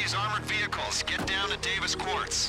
these armored vehicles. Get down to Davis Quartz.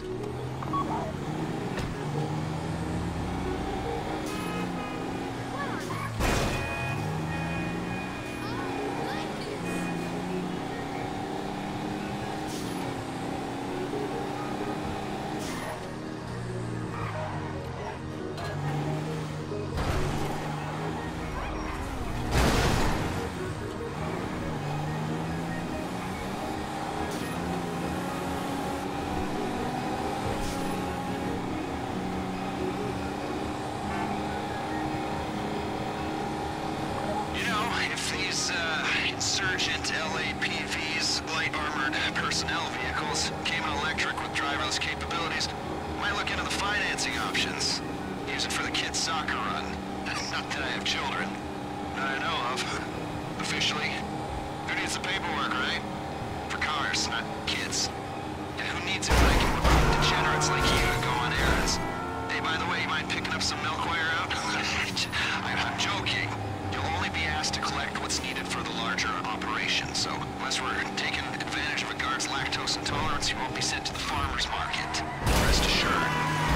Insurgent LAPVs, light armored personnel vehicles, came in electric with driverless capabilities. Might look into the financing options. Use it for the kids' soccer run. Not that I have children. That I know of. Officially. Who needs the paperwork, right? For cars, not kids. And who needs it when I can recruit degenerates like you to go on errands? Hey, by the way, you mind picking up some milkware out? I'm joking. You'll only be asked to collect what's needed for the larger operation, so unless we're taking advantage of a guard's lactose intolerance, you won't be sent to the farmer's market. Rest assured.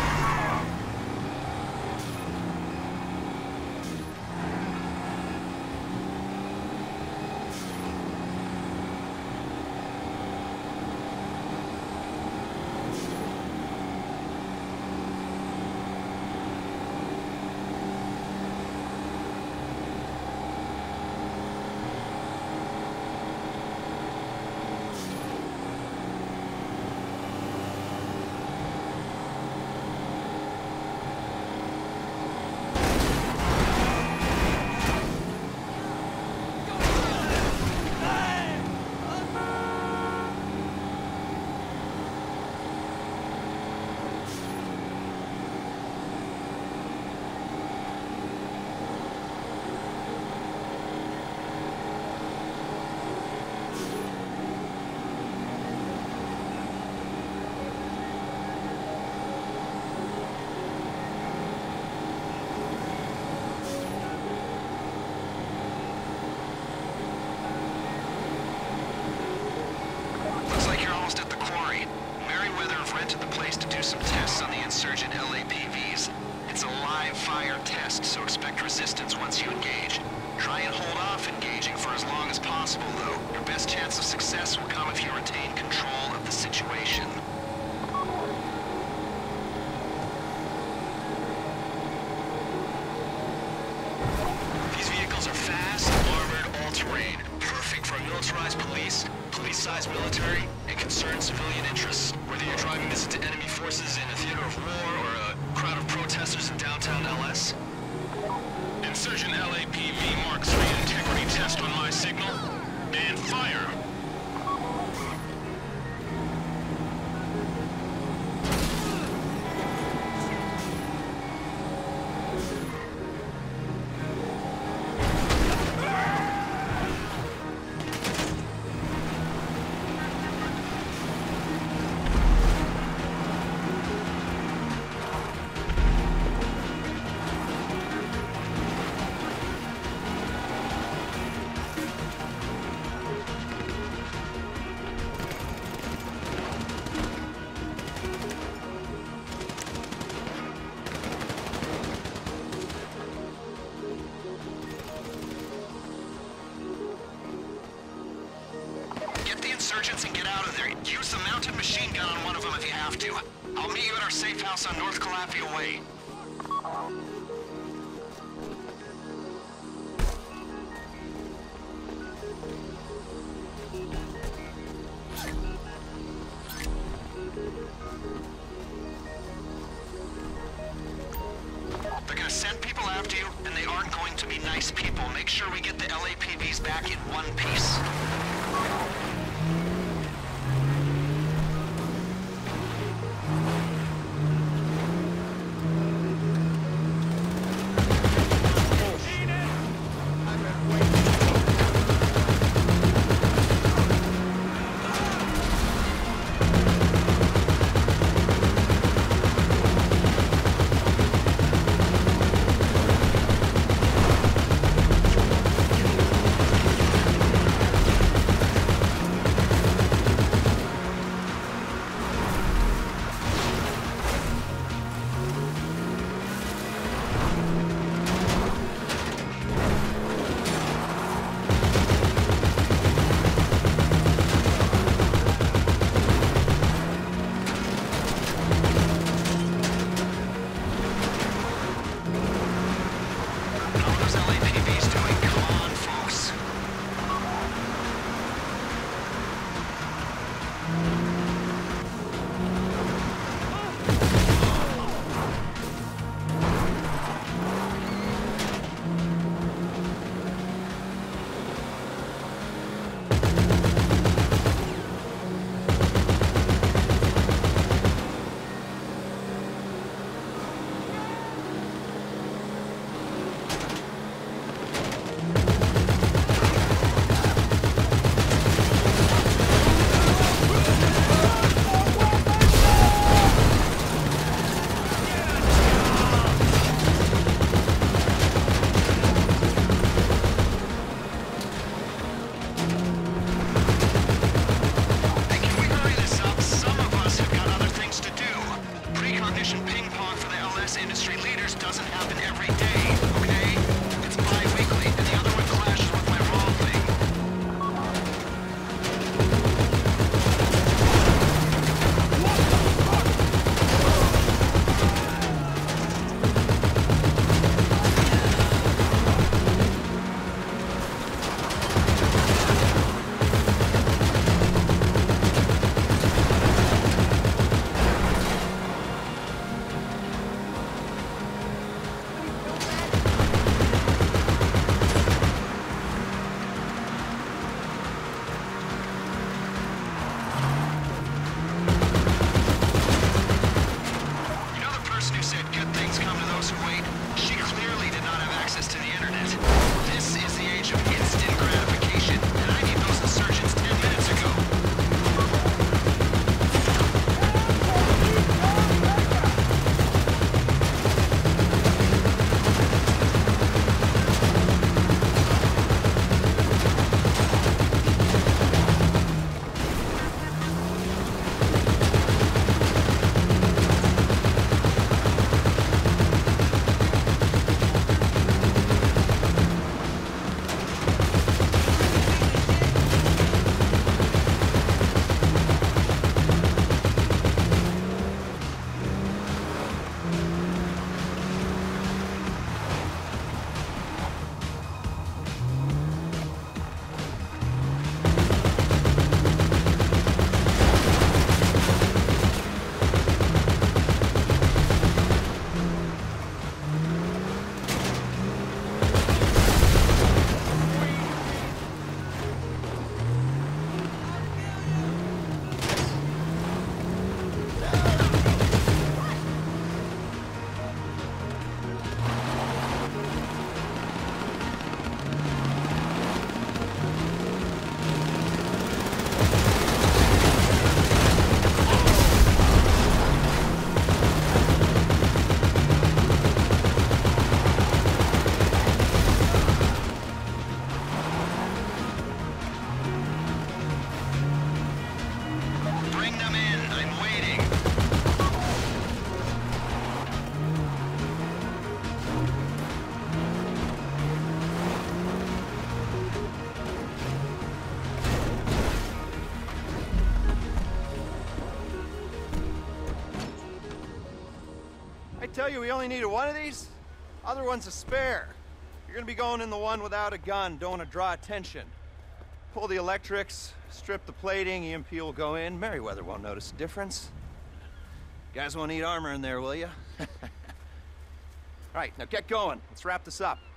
Insurgent LAPVs. It's a live fire test, so expect resistance once you engage. Try and hold off engaging for as long as possible, though. Your best chance of success will come if you retain control of the situation. These vehicles are fast, armored, all-terrain. Perfect for a militarized police, police-sized military, and concerned civilian interests. Whether you're driving this into enemy forces in a theater of war or a crowd of protesters in downtown LS. Insurgent LAPV Mark III integrity test on my signal. And fire! Insurgents and get out of there. Use the mounted machine gun on one of them if you have to. I'll meet you at our safe house on North Calafia Way. They're gonna send people after you, and they aren't going to be nice people. Make sure we get the LAPVs back in one piece. tell you we only needed one of these? Other one's a spare. You're gonna be going in the one without a gun, don't want to draw attention. Pull the electrics, strip the plating, EMP will go in. Merryweather won't notice a difference. You guys won't need armor in there, will you? All right, now get going. Let's wrap this up.